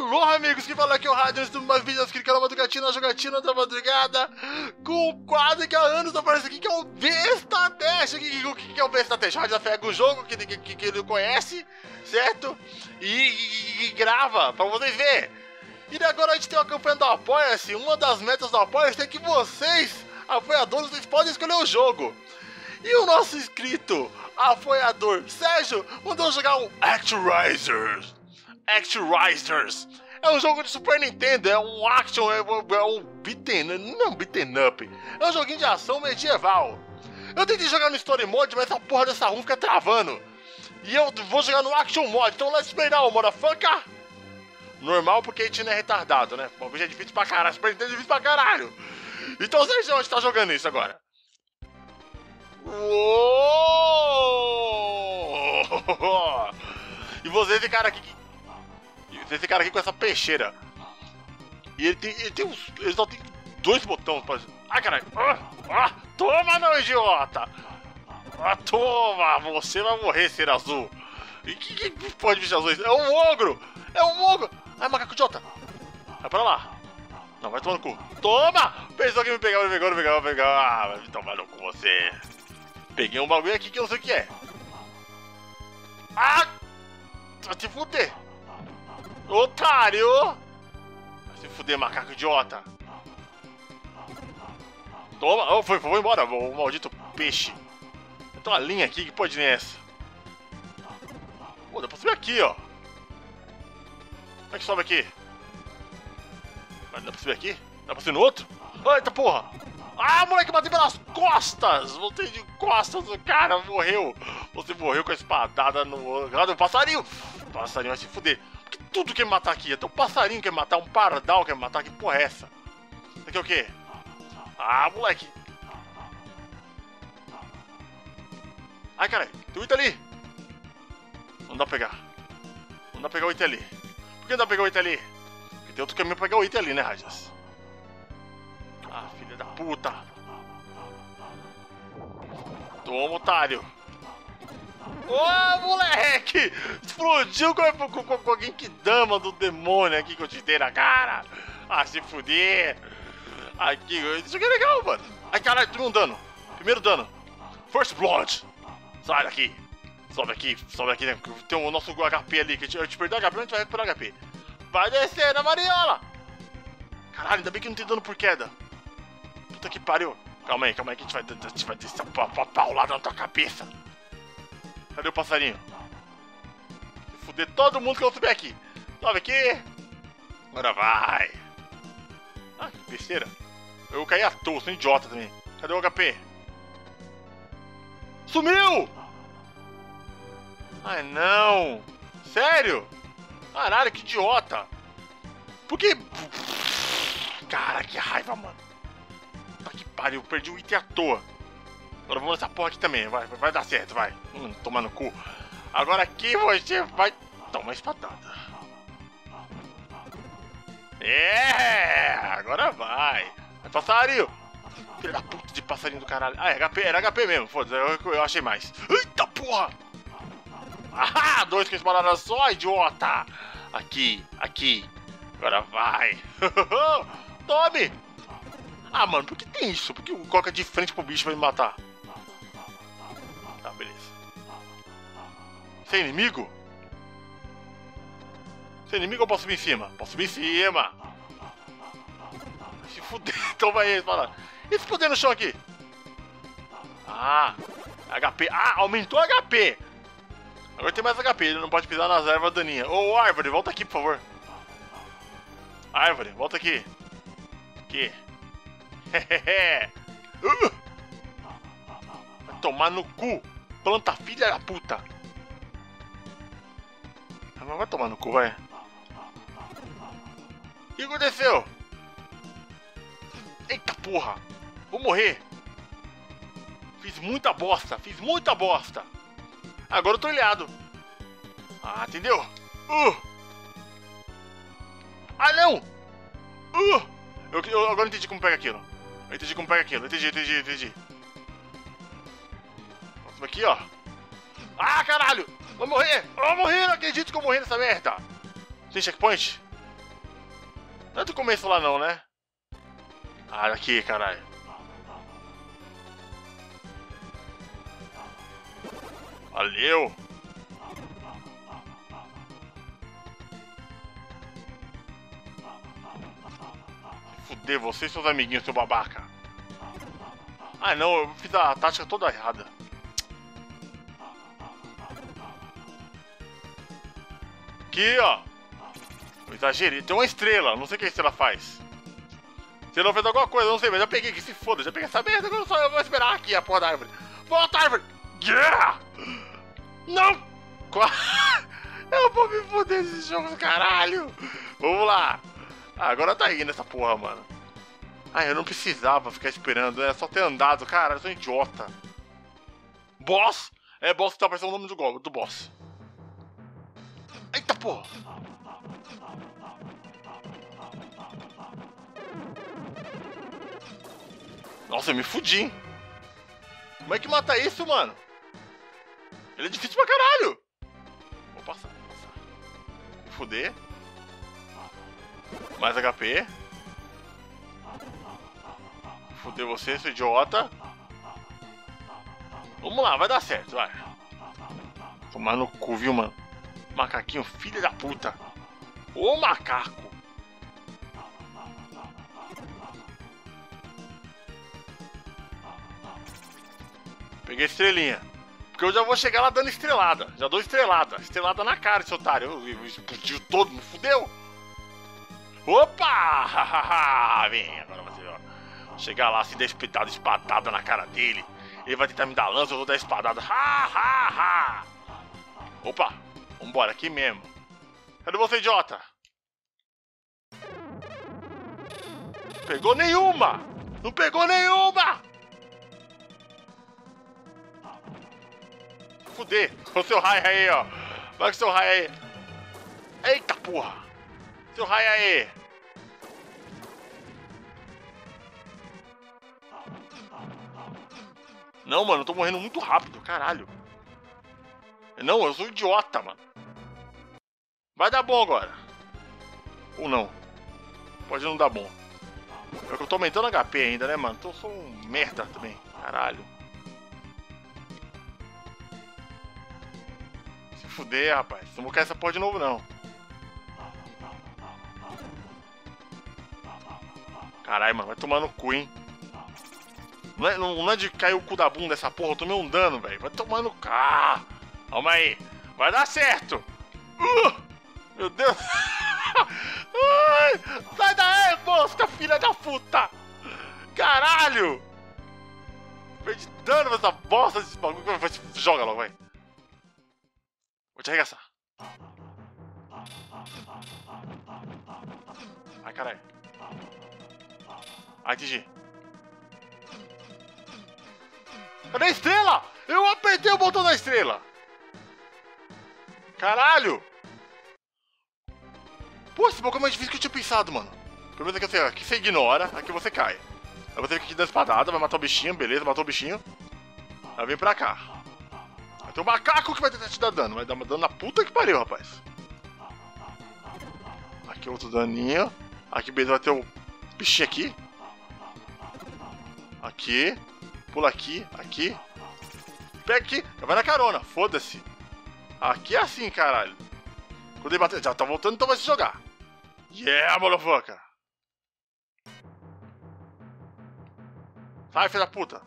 Alô, amigos, que fala aqui é o Rádio, estamos mais vídeos aqui no Madrugatina, jogatina da madrugada, com um quadro que há anos aparece aqui, que é o Besta Teste. O que é o Besta Teste? O Rádio pega o jogo que ele conhece, certo? E grava pra vocês verem. E agora a gente tem uma campanha do Apoia-se. Uma das metas do Apoia-se é que vocês, apoiadores, vocês podem escolher o jogo. E o nosso inscrito, apoiador Sérgio, mandou jogar um Actrizers. É um jogo de Super Nintendo, é um action, é um beaten, não é um beaten up. É um joguinho de ação medieval. Eu tentei jogar no Story Mode, mas essa porra dessa ROM fica travando. E eu vou jogar no Action Mode, então let's play now, motherfucker. Normal porque a gente não é retardado, né? Bom, é difícil pra caralho, Super Nintendo é difícil pra caralho. Então Sérgio, onde tá jogando isso agora? Uou! E você, esse cara aqui com essa peixeira. E ele só tem 2 botões pra... Ai, caralho. Toma, não, idiota. Toma, você vai morrer, ser azul. E que pode bicho azul? É um ogro. Ai, macaco idiota. Vai pra lá. Não, vai tomar no cu. Toma. Pensou que me pegava, não pegava. Vai me tomar no cu você. Peguei um bagulho aqui que eu não sei o que é. Vai te fuder. Otário! Vai se fuder, macaco idiota. Toma! Foi embora, o maldito peixe. Tem uma linha aqui, que pode nem essa. Pô, dá pra subir aqui, ó. Como é que sobe aqui? Dá pra subir aqui? Dá pra subir no outro? Eita porra! Moleque, bateu pelas costas! Voltei de costas, o cara morreu. Você morreu com a espadada no lado do passarinho. O passarinho vai se fuder. Porque tudo quer me matar aqui. Até um passarinho quer me matar, um pardal quer me matar. Que porra é essa? Isso aqui é o quê? Moleque. Ai, caralho. Tem o item ali. Não dá pra pegar. Não dá pra pegar o item ali. Por que não dá pra pegar o item ali? Porque tem outro caminho pra pegar o item ali, né, Rajas? Filha da puta. Toma, otário. Moleque! Explodiu com a Genkidama do demônio aqui que eu te dei na cara. Se fuder. Aqui, isso aqui é legal, mano. Ai, caralho, tomei um dano. Primeiro dano. First Blood. Sai daqui. Sobe aqui, né? Tem o nosso HP ali, que a gente perdeu o HP, mas a gente vai recuperar o HP. Vai descer na mariola. Caralho, ainda bem que não tem dano por queda. Puta que pariu. Calma aí, que a gente vai descer a paulada na tua cabeça. Cadê o passarinho? Se fuder todo mundo que eu subir aqui. Sobe aqui. Agora vai. Que besteira. Eu caí à toa, sou um idiota também. Cadê o HP? Sumiu! Ai, não. Sério? Caralho, que idiota. Por que... Cara, que raiva, mano. Puta que pariu, perdi o item à toa. Agora vamos nessa porra aqui também, vai dar certo, vai. Tomar no cu. Agora aqui você vai tomar espadada. Agora vai. Vai, passarinho. Filho da puta de passarinho do caralho. Era HP mesmo, foda-se, eu achei mais. Eita porra. 2 com espadada só, idiota. Aqui. Agora vai. Tome. Mano, por que tem isso? Por que coloca de frente pro bicho pra me matar? Tá, beleza. Você é inimigo? Você é inimigo ou posso subir em cima? Posso subir em cima. Se fuder, toma aí, espada. E se fuder no chão aqui? HP. Aumentou HP. Agora tem mais HP, ele não pode pisar nas ervas daninhas. Árvore, volta aqui, por favor. Árvore, volta aqui. Aqui. Vai tomar no cu. Planta filha da puta. Vai tomar no cu, vai. O que aconteceu? Eita porra. Vou morrer. Fiz muita bosta. Agora eu tô ilhado. Entendeu? Não! Eu agora entendi como pega aquilo. Entendi. Vamos aqui, ó. Caralho! Vou morrer, não acredito que eu morri nessa merda. Tem checkpoint? Não é do começo lá não, né? Ah, aqui, caralho. Valeu. Fuder, você e seus amiguinhos, seu babaca. Ah, não, eu fiz a tática toda errada. Aqui, ó. Eu exagerei. Tem uma estrela, não sei o que a estrela faz. Você não fez alguma coisa, não sei, mas já peguei aqui, se foda. Já peguei essa merda, eu vou esperar aqui a porra da árvore. Volta, árvore! Yeah! Não! Eu vou me foder desse jogo, caralho! Vamos lá! Ah, agora tá indo essa porra, mano. Ah, eu não precisava ficar esperando, é só ter andado, cara, eu sou um idiota. Boss? É, boss que tá parecendo o nome do boss. Eita porra! Nossa, eu me fudi, hein? Como é que mata isso, mano? Ele é difícil pra caralho! Vou passar. Me fuder. Mais HP. Fuder você, seu idiota. Vamos lá, vai dar certo, vai. Tomar no cu, viu, mano? Macaquinho, filho da puta. Ô macaco. Peguei estrelinha. Porque eu já vou chegar lá dando estrelada. Já dou estrelada. Estrelada na cara, esse otário. Eu explodiu todo, me fudeu. Opa! Vem, agora você, ó. Chegar lá, se der espadada na cara dele. Ele vai tentar me dar lança, eu vou dar espadada. Opa! Vambora, aqui mesmo. Cadê você, idiota? Pegou nenhuma! Não pegou nenhuma! Fuder, com seu raio aí, ó. Vai com seu raio aí. Eita porra! Seu raio aí. Não, mano, eu tô morrendo muito rápido, caralho. Não, eu sou um idiota, mano. Vai dar bom agora. Ou não. Pode não dar bom. É que eu tô aumentando HP ainda, né, mano? Então eu sou um merda também. Caralho. Se fuder, rapaz. Não vou cair essa porra de novo, não. Caralho, mano. Vai tomar no cu, hein? Não é de cair o cu da bunda essa porra. Eu tomei um dano, velho. Vai tomar no cu. Calma aí. Vai dar certo. Meu Deus. Ai, sai daí, bosta, filha da puta. Caralho. Perdi dano nessa bosta desse bagulho. Joga logo, vai. Vou te arregaçar. Ai, caralho. Ai, atingi. Cadê a estrela? Eu apertei o botão da estrela. Caralho. Pô, esse Pokémon é mais difícil que eu tinha pensado, mano. Primeiro é que aqui você ignora, aqui você cai. Aí você fica aqui dando espadada, vai matar o bichinho, beleza, matou o bichinho. Aí vem pra cá. Vai ter um macaco que vai tentar te dar dano, vai dar dano na puta que pariu, rapaz. Aqui outro daninho. Aqui beleza, vai ter o bichinho aqui. Aqui. Pula aqui, aqui. Pega aqui, vai na carona, foda-se. Aqui é assim, caralho. Quando ele bater, já tá voltando, então vai se jogar. Yeah, motherfucker. Sai, filho da puta.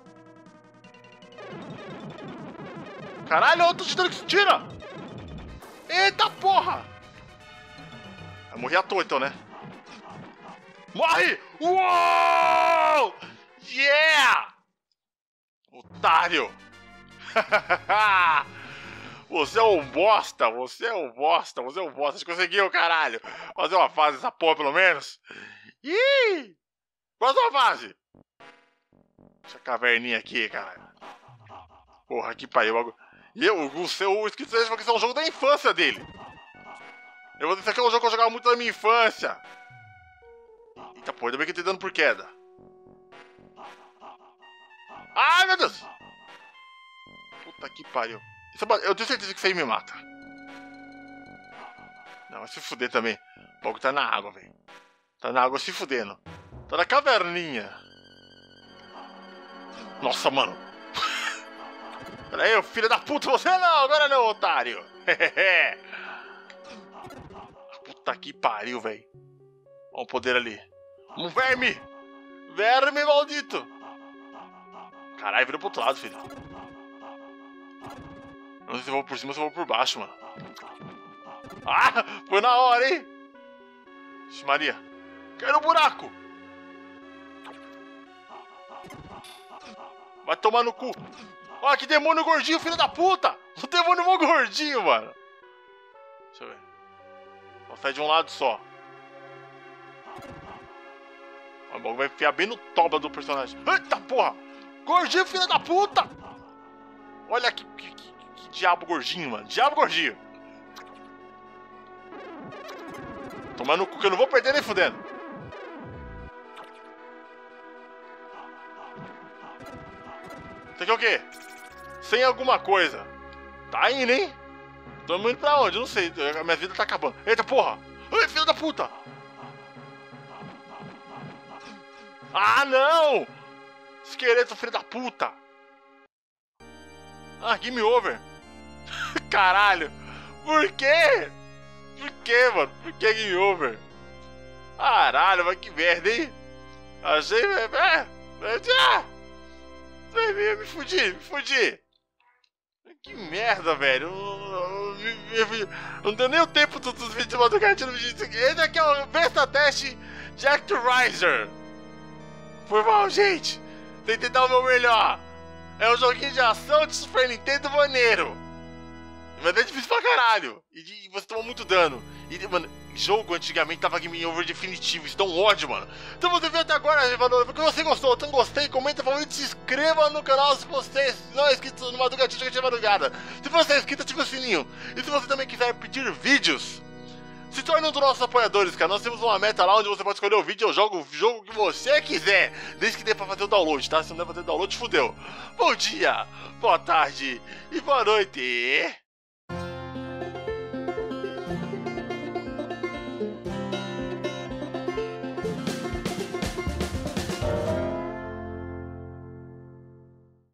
Caralho, eu tô te dando que se tira. Eita porra. Vai morrer à toa então, né? Morre! Uou! Yeah! Otário! Você é um bosta, você é um bosta, você é um bosta. Você conseguiu, caralho. Fazer uma fase dessa porra, pelo menos. Ih! Próxima fase. Essa caverninha aqui, caralho. Porra, que pariu. E o seu escrito falou que isso é um jogo da infância dele. Isso aqui é um jogo que eu jogava muito na minha infância. Eita, porra, ainda bem que eu tô dando por queda. Ai, meu Deus! Puta que pariu. Eu tenho certeza que isso aí me mata. Não, vai se fuder também. O bagulho tá na água, velho. Tá na água se fudendo. Tá na caverninha. Nossa, mano. Pera aí, filho da puta, você não, agora não, otário. Puta que pariu, velho. Olha o poder ali. Um verme. Verme maldito. Caralho, virou pro outro lado, filho. Não sei se eu vou por cima ou se eu vou por baixo, mano. Ah, foi na hora, hein? Vixe, Maria. Cai no buraco. Vai tomar no cu. Olha que demônio gordinho, filho da puta. O demônio mó gordinho, mano. Deixa eu ver. Só sai de um lado só. O bagulho vai enfiar bem no toba do personagem. Eita porra. Gordinho, filho da puta. Olha que diabo gordinho, mano. Diabo gordinho. Tomar no cu que eu não vou perder nem fudendo. Isso aqui é o quê? Sem alguma coisa. Tá indo, hein? Tamo indo pra onde? Eu não sei. A minha vida tá acabando. Eita porra. Ai, filho da puta. Ah, não. Esqueleto, filho da puta. Ah, game over. Caralho. Por quê? Por quê, mano? Por que game over? Caralho, mas que merda, hein? Achei... Me fudi. Que merda, velho. Não deu nem o tempo dos vídeos de madrugada. Esse aqui é o Besta Teste Jack the Riser. Foi mal, gente. Tentei dar o meu melhor. É um joguinho de ação de Super Nintendo maneiro. Mas é difícil pra caralho. E você toma muito dano. E, mano, jogo antigamente tava game over definitivo. Isso dá um ódio, mano. Então você viu até agora, Evandro. Porque você gostou, então gostei, comenta, favorito, se inscreva no canal se você não é inscrito no Madrugatinho de Madrugada. Se você é inscrito, ativa o sininho. E se você também quiser pedir vídeos, se torne um dos nossos apoiadores, cara. Nós temos uma meta lá onde você pode escolher o vídeo. Eu jogo o jogo que você quiser, desde que dê pra fazer o download, tá? Se não der pra fazer o download, fudeu. Bom dia, boa tarde e boa noite.